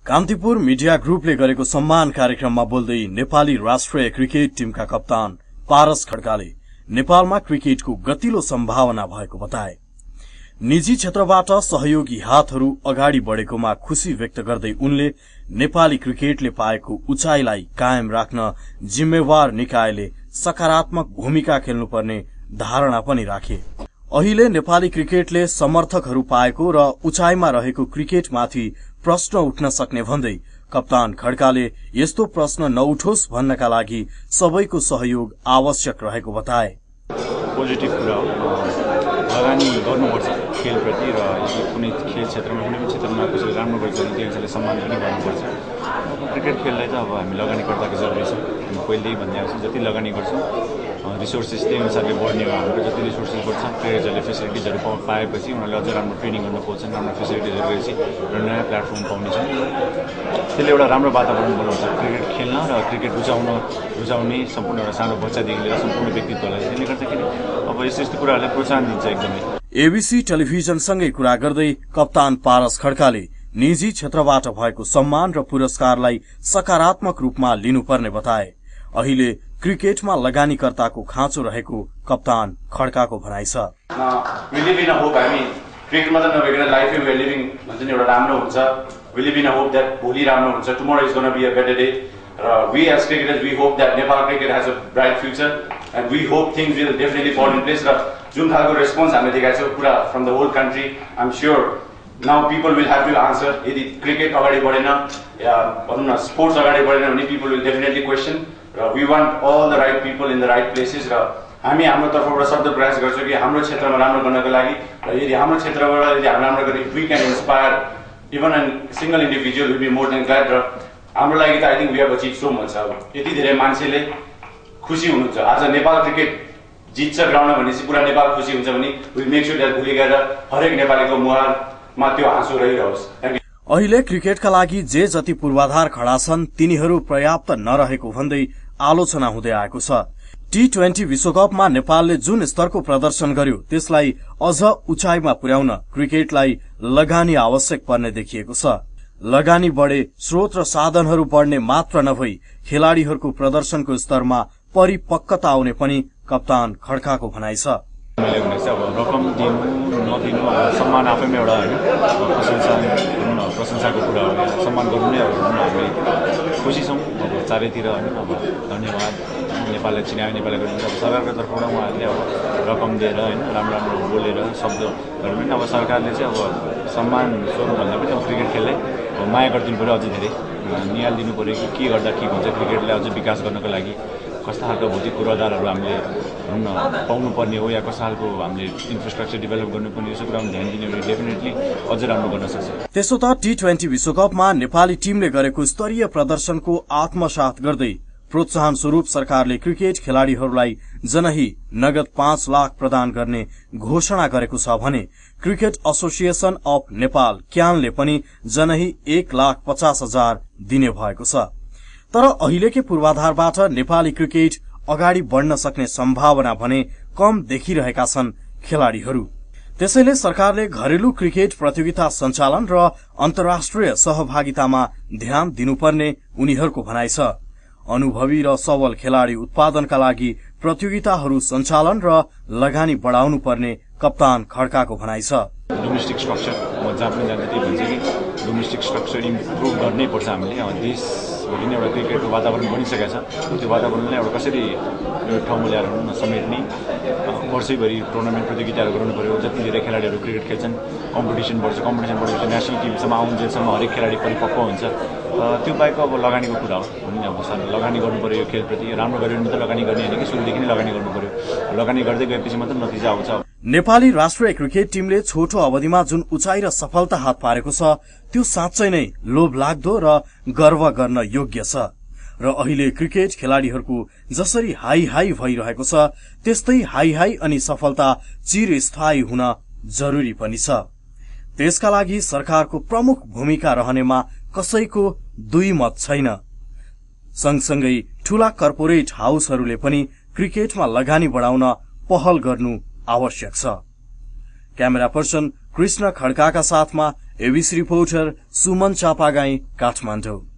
Kantipur media ग्रुपले गरेको सम्मान कार्यक्रममा बोल्दै नेपाली राष्ट्रिय क्रिकेट टिमका कप्तान पारस खड्काले नेपालमा क्रिकेटको गतिलो सम्भावना भएको बताए। निजी क्षेत्रबाट सहयोगी हातहरू अगाडि बढेकोमा खुशी व्यक्त गर्दै उनले नेपाली क्रिकेटले पाएको उचाइलाई कायम राख्न जिम्मेवार निकायले सकारात्मक भूमिका खेल्नुपर्ने धारणा पनि राखे। अहिले नेपाली क्रिकेटले समर्थकहरू पाएको र उचाइमा रहेको क्रिकेटमाथि प्रश्न उठ्न सक्ने भन्दै कप्तान खड्काले यस्तो प्रश्न नउठोस् भन्नका लागि सबैको सहयोग आवश्यक रहेको बताए। पोजिटिभ कुरा हो, लगानी गर्नुपर्छ खेलप्रति र कुनै खेल क्षेत्रमा कुनै पनि क्षेत्रमा कसैले राम्रो गर्छ भने त्यसले सम्मान पनि गर्नुपर्छ। क्रिकेट खेललाई त अब हामी लगानीकर्ताको जरुरी छ। हामी पहिल्यै भन्दै आउँछौँ जति लगानी गर्छौँ रिसोर्सेस त्यही अनुसारले बढ्ने हो। हाम्रो जति रिसोर्सेस बढ्छ प्लेयर्सहरूले फेसिलिटिजहरू पाएपछि उनीहरूले अझ राम्रो ट्रेनिङ गर्न पाउँछन्, राम्रो फेसिलिटिजहरू गरेपछि र नयाँ प्लेटफर्म पाउनेछन्। त्यसले एउटा राम्रो वातावरण बनाउँछ क्रिकेट खेल्न र क्रिकेट रुचाउने सम्पूर्ण एउटा सानो बच्चादेखि लिएर सम्पूर्ण व्यक्तित्वलाई। त्यसले गर्दाखेरि अब यस्तो कुराहरूले प्रोत्साहन दिन्छ एकदमै। एबीसी टेलिभिजनसँगै कुरा गर्दै कप्तान पारस खड्काले निजी क्षेत्रबाट भएको सम्मान र पुरस्कारलाई सकारात्मक रूपमा लिनुपर्ने बताए। अहिले क्रिकेटमा लगानीकर्ताको खाँचो रहेको कप्तान खड्काको भनाइ छ। We live in a hope, cricket मात्र नभइकन लाइफै वे लिभिङ भन्छ नि एउटा राम्रो हुन्छ। We live in a hope that भोलि राम्रो हुन्छ, tomorrow is going to be a better day. We as cricketers, we hope that Nepal cricket has a bright future and we hope things will definitely fall in place. र जुन खालको response हामीले देखाएको छौँ पुरा from the whole country, I'm sure now people will have to answer. यदि cricket अगाडि बढेन या भनौँ न स्पोर्ट्स अगाडि बढेन भने people will definitely question. We want all the right people in the right places. र हामी हाम्रो तर्फबाट शब्द प्रयास गर्छौँ कि हाम्रो क्षेत्रमा राम्रो गर्नको लागि र यदि हाम्रो क्षेत्रबाट यदि हामी राम्रो गरे we can inspire even a single individual will be more than glad. र हाम्रो लागि त I think we have achieved so much. अब यति धेरै मान्छेले खुसी हुनुहुन्छ। आज नेपाल क्रिकेट जित्छ ग्राउन्डमा भनेपछि पुरा नेपाल खुसी हुन्छ भने we'll make sure that भोलि गएर हरेक नेपालीको मुहारमा त्यो आँसु रहिरहोस्। अहिले क्रिकेटका लागि जे जति पूर्वाधार खडा छन् तिनीहरू पर्याप्त नरहेको भन्दै आलोचना हुँदै आएको छ। T20 विश्वकपमा नेपालले जुन स्तरको प्रदर्शन गर्यो त्यसलाई अझ उचाइमा पुर्याउन क्रिकेटलाई लगानी आवश्यक पर्ने देखिएको छ। लगानी बढे स्रोत र साधनहरू बढ्ने मात्र नभई खेलाड़ीहरूको प्रदर्शनको स्तरमा परिपक्वता आउने पनि कप्तान खड्काको भनाइ छ। अब रकम दिनु नदिनु सम्मान आफैमा एउटा होइन प्रशंसाको कुरा हो। सम्मान गर्नु नै हामी खुसी छौँ। अब चारैतिर होइन अब धन्यवाद नेपाललाई चिनायो नेपाललाई गर्नुहुन्छ। अब सरकारको तर्फबाट उहाँहरूले अब रकम दिएर होइन राम्रो राम्रो बोलेर शब्दहरू पनि अब सरकारले चाहिँ अब सम्मान स्वरूप भन्दा पनि अब क्रिकेट खेललाई माया गरिदिनु पऱ्यो। अझै धेरै निहालिदिनु पऱ्यो कि के गर्दा के हुन्छ क्रिकेटलाई अझ विकास गर्नको लागि कस्ता खालको भौतिक पूर्वाधारहरू हामीले पाउनुपर्ने हो या कस्तो खालको हामीले इन्फ्रास्ट्रक्चर डेभलप गर्नुपर्ने यसो कुरामा ध्यान दिने भने डेफिनेटली अझ राम्रो गर्न सक्छ। त्यसो त T20 विश्वकपमा नेपाली टिमले गरेको स्तरीय प्रदर्शनको आत्मसात गर्दै प्रोत्साहन स्वरूप सरकारले क्रिकेट खेलाड़ीहरूलाई जनही नगद 5 लाख प्रदान गर्ने घोषणा गरेको छ भने क्रिकेट एसोसिएशन अफ नेपाल क्यानले पनि जनही 1,50,000 दिने भएको छ। तर अहिलेकै पूर्वाधारबाट नेपाली क्रिकेट अगाडि बढ्न सक्ने सम्भावना भने कम देखिरहेका छन् खेलाड़ीहरू। त्यसैले सरकारले घरेलु क्रिकेट प्रतियोगिता सञ्चालन र अन्तर्राष्ट्रिय सहभागितामा ध्यान दिनुपर्ने उनीहरूको भनाइ छ। अनुभवी र सबल खेलाड़ी उत्पादनका लागि प्रतियोगिताहरू सञ्चालन र लगानी बढाउनु पर्ने कप्तान खड्काको भनाइ छ। डोमेस्टिक स्ट्रक्चर जहाँ पनि जान्छ त्यही भन्छ कि डोमेस्टिक स्ट्रक्चर इम्प्रुभ गर्नै पर्छ हामीले। देशभरि नै एउटा क्रिकेटको वातावरण बनिसकेको छ। त्यो वातावरणलाई एउटा कसरी ठाउँमा ल्याएर समेट्ने वर्षैभरि टुर्नामेन्ट प्रतियोगिताहरू गराउनु पर्यो। जति धेरै खेलाडीहरू क्रिकेट खेल्छन् कम्पिटिसन बढेपछि नेसनल टिमसम्म आउन्जेलसम्म हरेक खेलाडी परिपक्व हुन्छ। त्यो बाहेक अब लगानीको कुरा हो भने अब लगानी गर्नु पर्यो। यो खेलप्रति राम्रो गर्यो भने त लगानी गर्ने होइन कि सुरुदेखि नै लगानी गर्नु पर्यो। लगानी गर्दै गएपछि मात्र नतिजा आउँछ। नेपाली राष्ट्रिय क्रिकेट टिमले छोटो अवधिमा जुन उचाइ र सफलता हात पारेको छ त्यो साँच्चै नै लोभ लाग्दो र गर्व गर्न योग्य छ। र अहिले क्रिकेट खेलाड़ीहरूको जसरी हाई हाई भइरहेको छ त्यस्तै हाई हाई अनि सफलता चिरस्थायी हुन जरुरी पनि छ। त्यसका लागि सरकारको प्रमुख भूमिका रहनेमा कसैको दुई मत छैन। सँगसँगै ठूला कर्पोरेट हाउसहरूले पनि क्रिकेटमा लगानी बढाउन पहल गर्नु आवश्यक छ। क्यामेरा पर्सन कृष्ण खड्काका साथमा एबिसी रिपोर्टर सुमन चापागाई, काठमाडौँ।